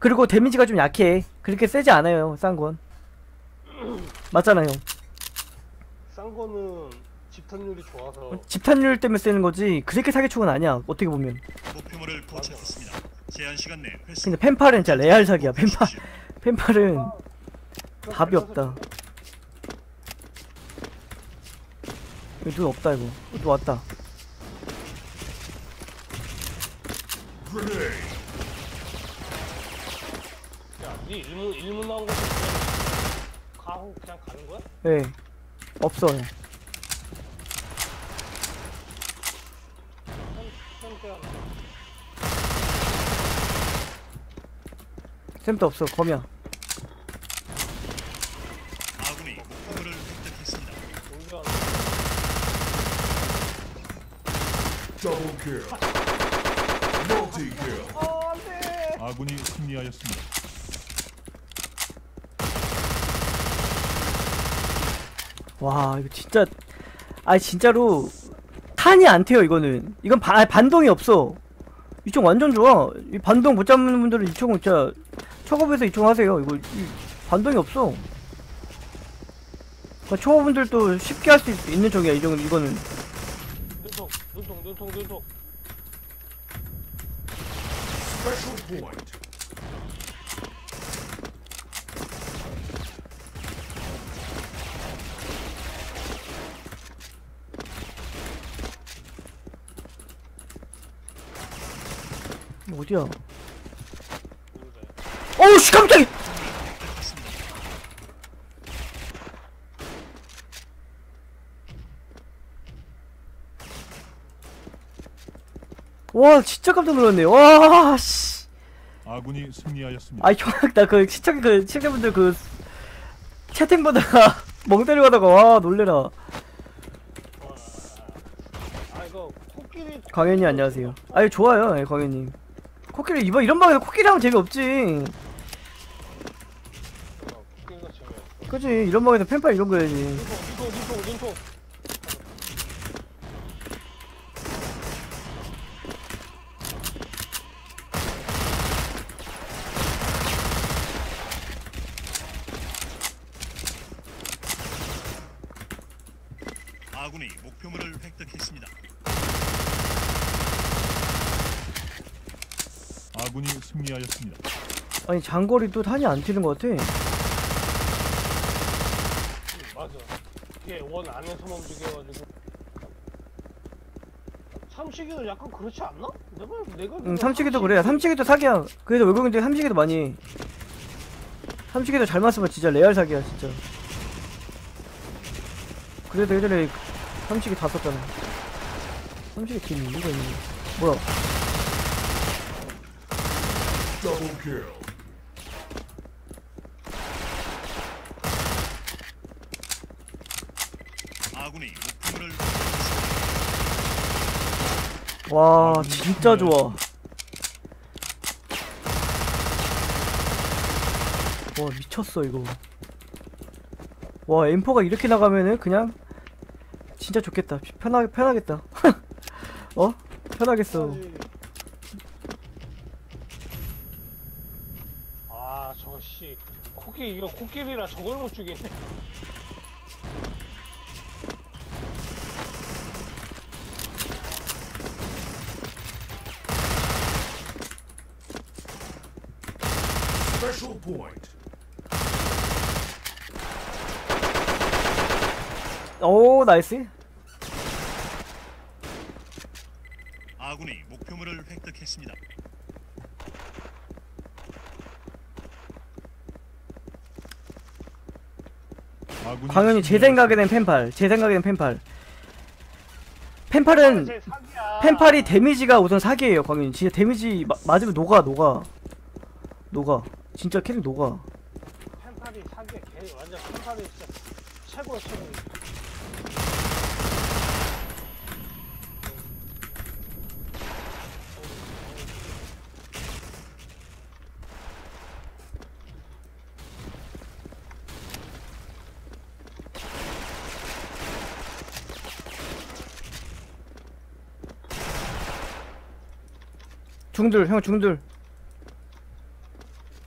그리고 데미지가 좀 약해. 그렇게 세지 않아요 싼건. 맞잖아요. 싼 거는 집탄율이 좋아서. 집탄율 때문에 쓰는 거지 그렇게 사기총은 아니야 어떻게 보면. 목표물을 포착했습니다. 제한 시간 내 회수. 근데 펜팔은 진짜 레알 사기야. 펜팔은 답이 없다. 여기 눈 없다 이거. 또 왔다. 야, 니 일문 나온 거 가고 그냥 가는 거야? 예. 네. 없어요. 쌤도 없어. 검이야. 아군이 목표물을 획득했습니다. 더블 킬. 멀티 킬. 안돼. 아군이 승리하였습니다. 와 이거 진짜 아니 진짜로 탄이 안 튀어 이거는. 이건 반동이 없어. 이총 완전 좋아. 이 반동 못 잡는 분들은 이총은 진짜 초급에서 이총 하세요. 이거 반동이 없어. 그러니까 초보분들도 쉽게 할 수 있는 총이야 이거는. 눈통. Special point. 어디야? 어우씨 깜짝이야! 와 진짜 깜짝 놀랐네. 와 씨. 아군이 승리하였습니다. 아이 형 나 그 시청자분들 그 채팅 보다가 멍 때리다가 와 놀래라. 아 이거 코끼리. 광현이 안녕하세요. 아유 좋아요 예, 광현님. 코끼리 이런 방에서 코끼리 하면 재미없지. 코끼리가 재미없어. 그지 이런 방에서 펜팔 이런 거 해야지. 눈통. 아군이 목표물을 획득했습니다. 아군이 승리하였습니다. 아니 장거리도 탄이 안 튀는 것 같아. 맞아. 이게 원 안에서만 움직여가지고. 삼식이도 약간 그렇지 않나? 내가. 응 삼식이도 그래. 삼식이도 사기야. 그래서 외국인들이 삼식이도 많이 해. 삼식이도 잘 맞으면 진짜 레알 사기야 진짜. 그래도 예전에 삼식이 다 썼잖아. 삼식이 팀이 이유가 있는 뭐야? 더블 킬. 아군이 목표물을 와 진짜 좋아. 와 미쳤어 이거. 와 M4가 이렇게 나가면은 그냥 진짜 좋겠다. 편하겠다. 어? 편하겠어. 아 저거 씨 이거 코끼리라 저걸 못 죽이네. Special point. 오 나이스. 아군이 목표물을 획득했습니다. 광현이 제 생각에는 펜팔. 펜팔은 제일 사기야. 펜팔이 데미지가 우선 사기예요. 광현이 진짜 데미지 맞으면 녹아. 진짜 캐릭 녹아. 펜팔이 사기야. 걔 완전 펜팔이 진짜 최고. 중들 형 중들.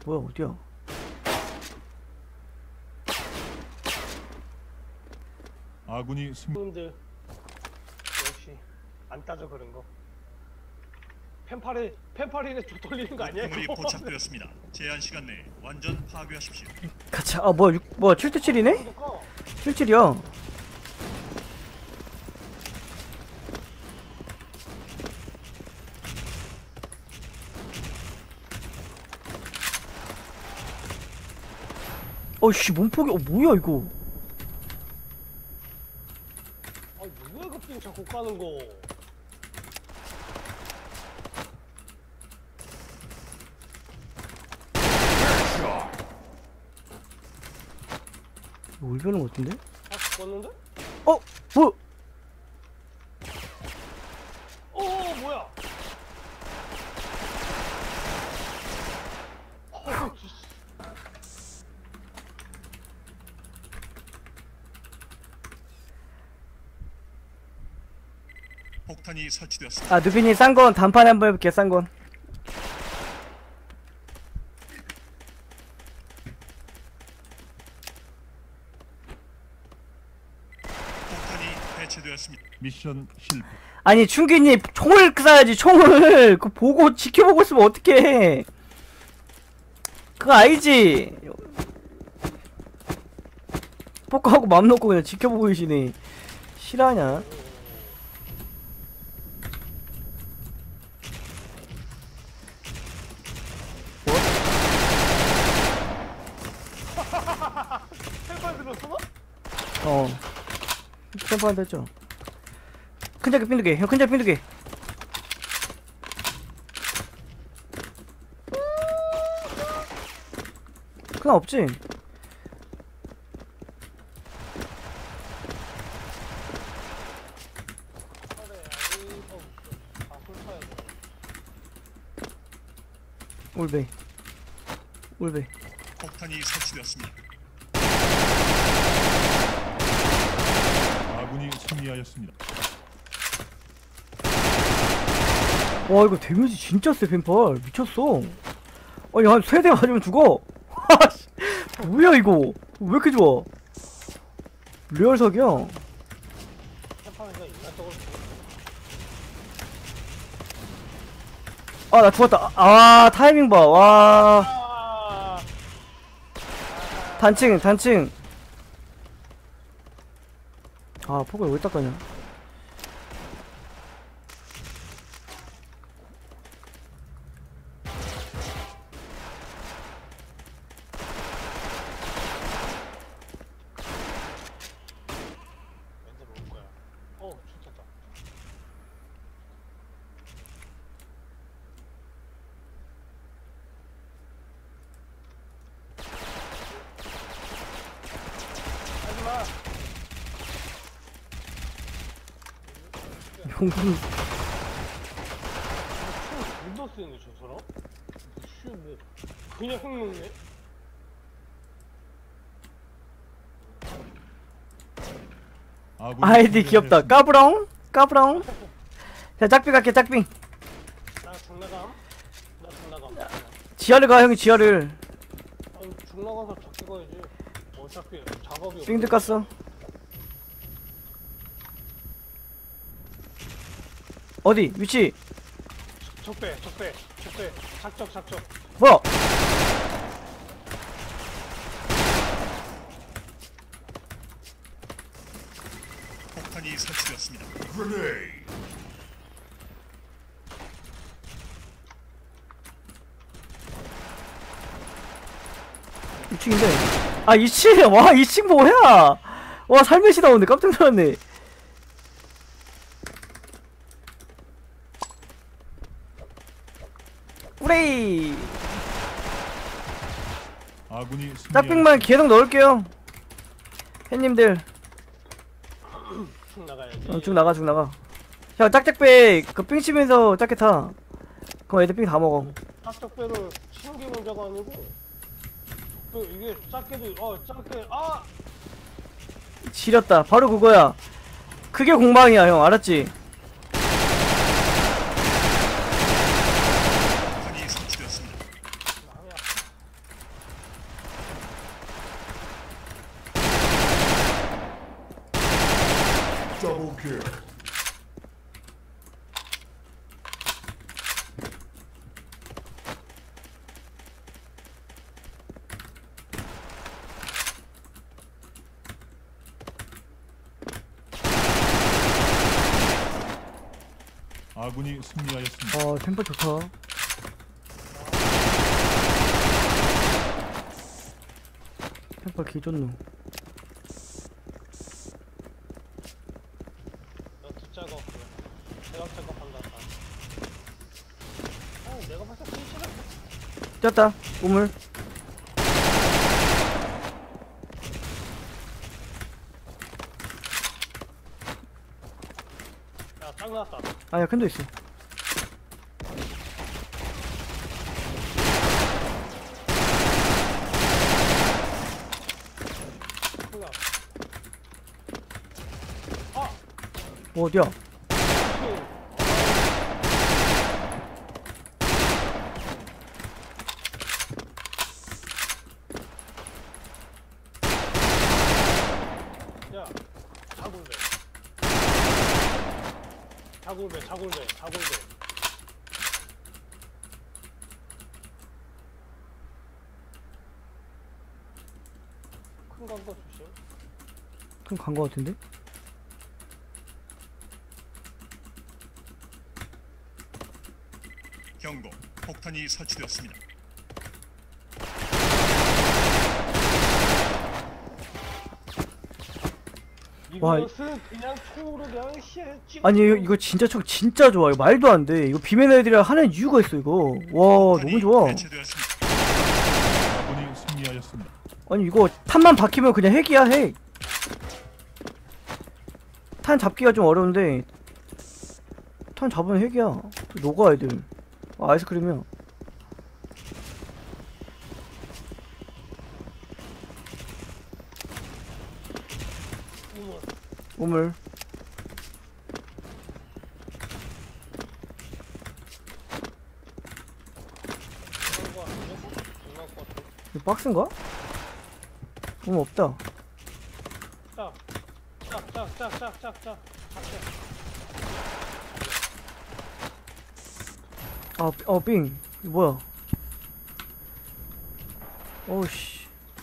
뭐야 어디야? 아군이 승 형님들 역시 안 따져 그런 거. 펜팔이네 저 돌리는 거 아니야? 목표물이 이거? 포착되었습니다. 제한 시간 내에 완전 파괴하십시오. 가차. 아 뭐야 7대7이네? 그러니까 7-7이야. 어씨 몸폭이 뭐야 이거? 아 누구야 그빙 자꾸 까는 거? 울베는 것 같은데? 아 죽었는데? 어? 뭐? 뭐야? 폭탄이 설치되었습니다. 아 누비님 싼건 단판에 한번 해볼게. 싼건 폭탄이 배치되었습니다. 미션 실패. 아니 충기님 총을 쏴야지. 총을 그 보고 지켜보고 있으면 어떡해. 그거 알지? 포커하고 맘 놓고 그냥 지켜보고 계시네. 실화냐? 펜팔 들었어? 어 템포한테 했죠. 큰 자켓 핀두개. 형 큰 자켓 핀두개. 그건 없지. 울베 울베. 폭탄이 설치되었습니다. 아군이 승리하였습니다. 와 이거 데미지 진짜 세. 펜팔 미쳤어. 아니 한 3대 맞으면 죽어. 뭐야 이거 왜 이렇게 좋아. 리얼 석이야. 펜팔이가 인간적으로 아 나 죽었다. 아 타이밍 봐. 와 아 단층 단층. 아 폭을 왜 닦아냐. 왠지 모를 거야. 죽겠다. 하지마. 용분 존나 쓰네 저 사람. 뭐 그냥 흑룡네. 아군이 아이디 귀엽다. 승리하였습니다. 까부렁 까부렁. 자 짝비 갈게. 짝비 나 중나감. 나 중나감. 지하를 가. 형이 지하를. 아니 중나가서 잡기 가야지. 어차피 작업이 없어. 삥들 깠어. 어디 위치 적배. 작적. 뭐야. 폭탄이 설치되었습니다. Grenade. 2층인데. 아 2층. 와 2층 뭐야. 와 살며시 나오네. 깜짝 놀랐네. 꾸레이. 아군이 짝빙만 계속 넣을게요. 팬님들 쭉 나가야지. 쭉 나가 쭉 나가. 야 짝짝배 그 삥 치면서 짝게 타. 그럼 애들 삥 다 먹어. 짝적배를 치는 게 문제가 아니고 이게 작게도 작게 지렸다. 바로 그거야. 그게 공방이야 형. 알았지? 폭탄이 설치되었습니다. 아군이 승리하였습니다. 템po 좋다. 템po 개좋노. 나 듣자가 없고요. 대각작업 한다. 내가 봤을 때 싫어. 뛰었다. 우물. 야, 짱 나왔다. 아야, 큰도 있어. 뭐야? 어디야? 야, 자골배. 자골배. 큰 광고 주시오. 좀 간 거 같은데? 경고. 폭탄이 설치되었습니다. 와, 이것은 그냥 총으로 그냥 찍어. 아니 이거 진짜 총 진짜 좋아. 이거 말도 안 돼. 이거 비맨 애들이랑 하는 이유가 있어 이거. 와 너무 좋아. 배치되었습니다. 아군이 승리하였습니다. 아니 이거 탄만 박히면 그냥 핵이야 핵. 탄 잡기가 좀 어려운데 탄 잡으면 핵이야. 녹아 애들. 아이스크림이야. 우물. 우물. 그런 거 아니냐? 장난 것 같아. 이거 박스인가? 우물 없다. 짝. 빙. 이거 뭐야? 어우씨.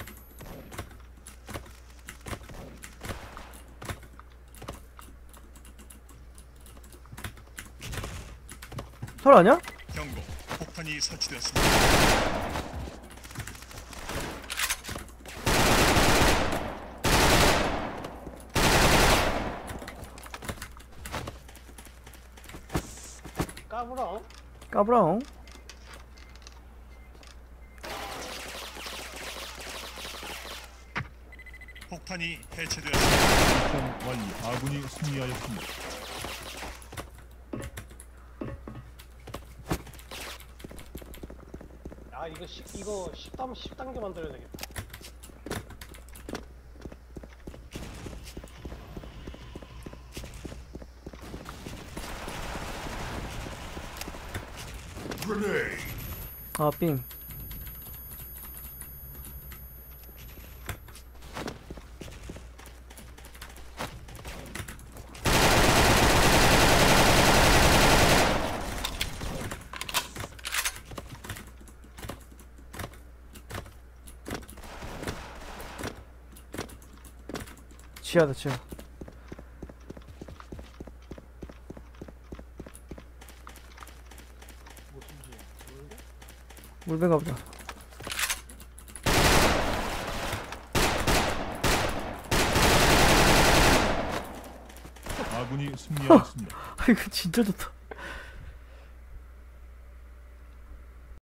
설 아냐? 경고. 폭탄이 설치되었습니다. 까불어. 까불어. 폭탄이 해체되었습니다. 미션 완료. 아군이 승리하였습니다. 야, 이거 10단계 만들어야 되겠다. 빙. 지하다 지하. 무슨지 모르는데? 물배가 보다. 아군이 승리하였습니다. 이거 진짜 좋다.